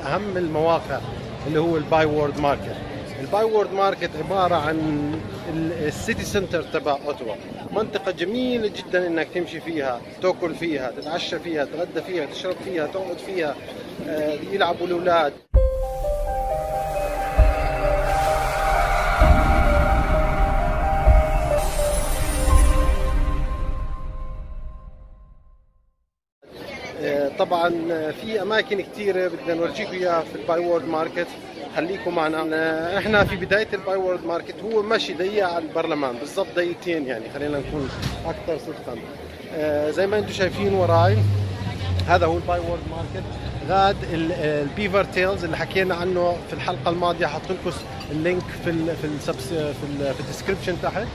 أهم المواقع اللي هو البايورد ماركت. البايورد ماركت عبارة عن السيتي سنتر تبع أوتوا، منطقة جميلة جدا إنك تمشي فيها، تاكل فيها، تتعشى فيها، تغدى فيها، تشرب فيها، تقعد فيها، يلعبوا الأولاد. طبعا في اماكن كثيره بدنا نورجيكم اياها في البايورد ماركت، خليكم معنا. احنا في بدايه البايورد ماركت، هو ماشي ضيق على البرلمان بالضبط، دقيقتين يعني، خلينا نكون اكثر صدقا. زي ما انتم شايفين وراي، هذا هو البايورد ماركت. غاد البيفر تيلز اللي حكينا عنه في الحلقه الماضيه، حاط لكم اللينك في الديسكربشن تحت.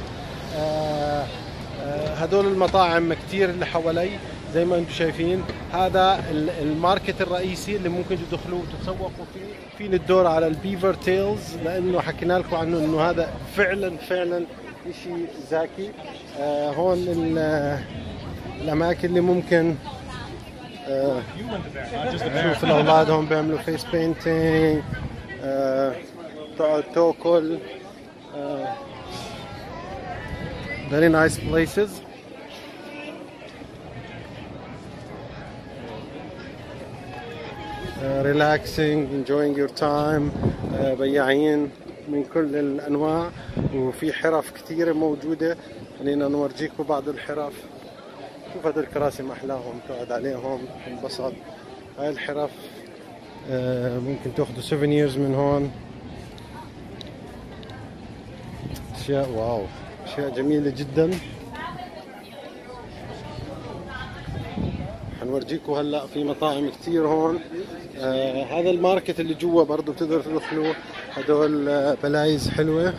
هدول المطاعم كثير اللي حوالي زي ما انتم شايفين. هذا الماركت الرئيسي اللي ممكن تدخلوا وتتسوقوا فيه. فين الدور على البيفر تيلز، لانه حكينا لكم عنه انه هذا فعلا شيء ذكي. هون الاماكن اللي ممكن تشوف الاولاد هون بيعملوا فيس بينتينج، تقعد تاكل. very nice places. Relaxing, enjoying your time. بياعين من كل الأنواع، وفي حرف كثيرة موجودة. خلينا نورجيكم بعض الحرف. شوف هذه الكراسي محلاهم، تقعد عليهم تنبسط. هاي الحرف ممكن تاخذوا souvenirs من هون. أشياء واو، أشياء جميلة جدا. حنورجيكم هلا في مطاعم كثير هون. هذا الماركت اللي جوا برضه بتقدروا تدخلوا، هدول بلايز حلوة،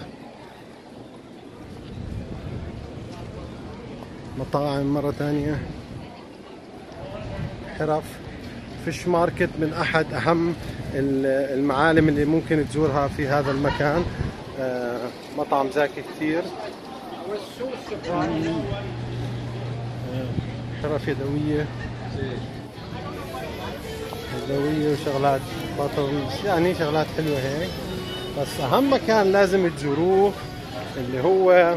مطاعم مرة ثانية، حرف. فيش ماركت من أحد أهم المعالم اللي ممكن تزورها في هذا المكان. مطعم ذكي كثير. حرف يدوية وشغلات باترنز، يعني شغلات حلوة هيك. بس أهم مكان لازم تزوروه اللي هو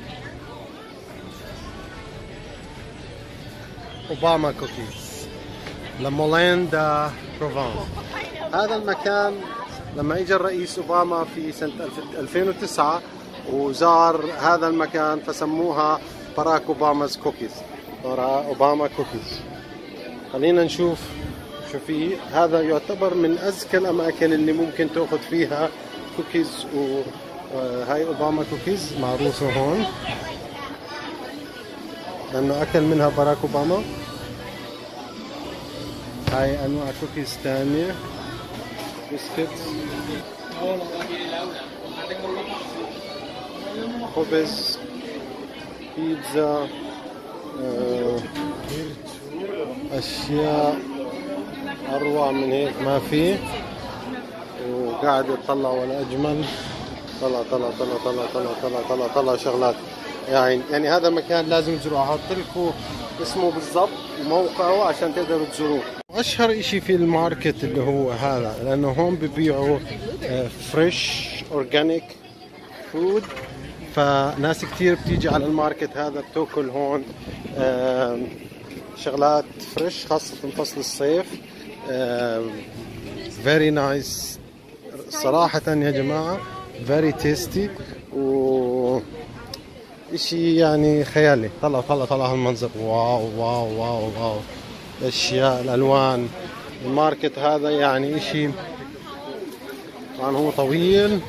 أوباما كوكيز، لمولين دا بروفانس. هذا المكان لما اجى الرئيس أوباما في سنة 2009 وزار هذا المكان، فسموها باراك أوباما's كوكيز، أوباما كوكيز. خلينا نشوف شو فيه. هذا يعتبر من أذكى الأماكن اللي ممكن تأخذ فيها كوكيز، وهاي أوباما كوكيز معروفة هون لأنه أكل منها باراك أوباما. هاي أنواع كوكيز ثانية، بسكت، خبز، بيتزا، أشياء أروع من هيك ما في. وقاعد يطلع ولا أجمل، طلع شغلات يعني هذا مكان لازم تزوروه. أحط لكم اسمه بالضبط وموقعه عشان تقدروا تزوروه. أشهر إشي في الماركت اللي هو هذا، لأنه هون ببيعوا فريش أورجانيك فود، فناس كتير بتيجي على الماركت هذا بتاكل هون شغلات فريش، خاصة فصل الصيف. very nice صراحة يا جماعة، very tasty، و اشي يعني خيالي. طلع هالمنظر، واو الاشياء، الالوان. الماركت هذا يعني اشي، طبعا هو طويل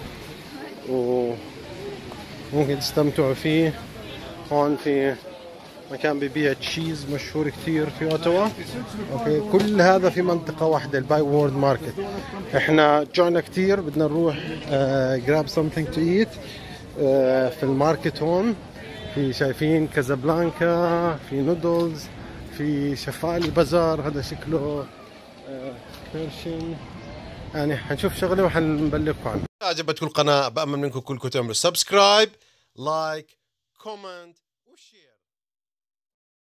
وممكن تستمتعوا فيه. هون في مكان ببيع تشيز مشهور كثير في اوتوا. اوكي، كل هذا في منطقة واحدة، البايورد ماركت. احنا جوعنا كثير، بدنا نروح grab something to eat في الماركت. هون في شايفين كازابلانكا، في نودلز، في شفالي بازار، هذا شكله كيرشن. يعني حنشوف شغله وحنبلغكم عنه. عجبتكم القناة، بأمل منكم كلكم تعملوا سبسكرايب، لايك، كومنت.